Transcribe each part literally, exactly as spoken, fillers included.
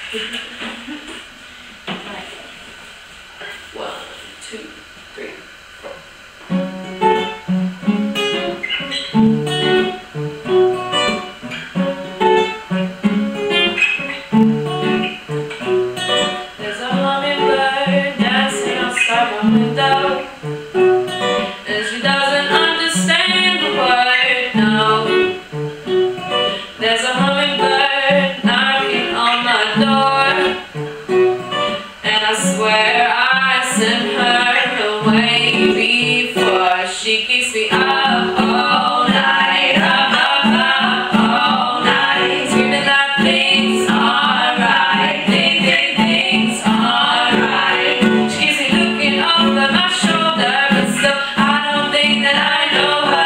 One, two, three, four. There's a hummingbird dancing outside my window, and she doesn't understand the word no. There's a hummingbird knocking on my door, and I swear I sent her away before. She keeps me up all night, up, up, up all night, screaming that things are right, think, think things are right. She keeps me looking over my shoulder, but still I don't think that I know her.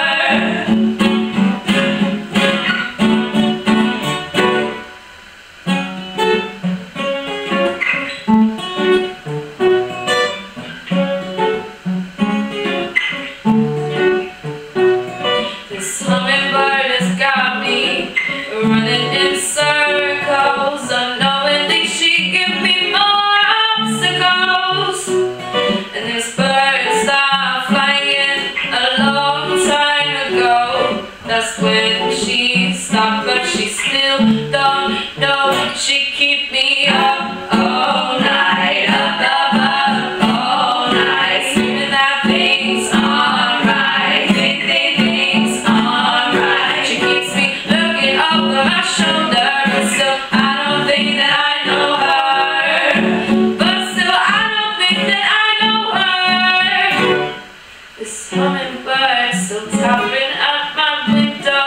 This hummingbird has got me running in circles, unknowingly she gives me more obstacles. And this bird stopped flying a long time ago. That's when she stopped, but she still don't know. She keep me up all night, up, up, up all night, screaming that things are right, think, think things are right. She keeps me looking over my shoulder, but still I don't think that I know her. But still I don't think that I know her. This hummingbird still tapping at my window,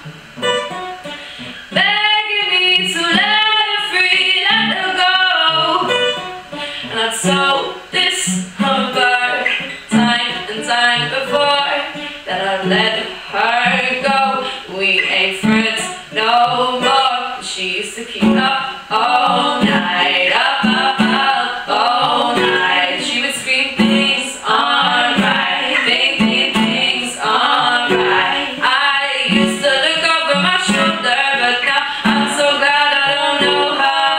begging me to let her free, let her go. And I told this hummingbird time and time before that I'd let her go. We ain't friends no more. She used to keep up all night, up, up, up all night. She would scream things are right, think, think things are right. I used to look over my shoulder, but now I'm so glad I don't know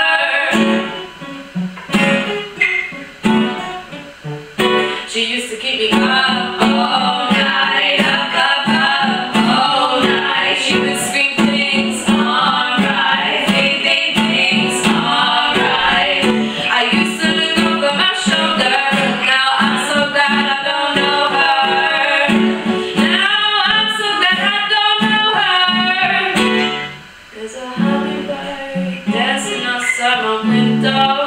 her. She used to keep me up all night, up, up, up all night. She would scream things are right, think, think things are right. I used to look over my shoulder, but now I'm so glad I don't know her. Now I'm so glad I don't know her. There's a hummingbird dancing outside my window,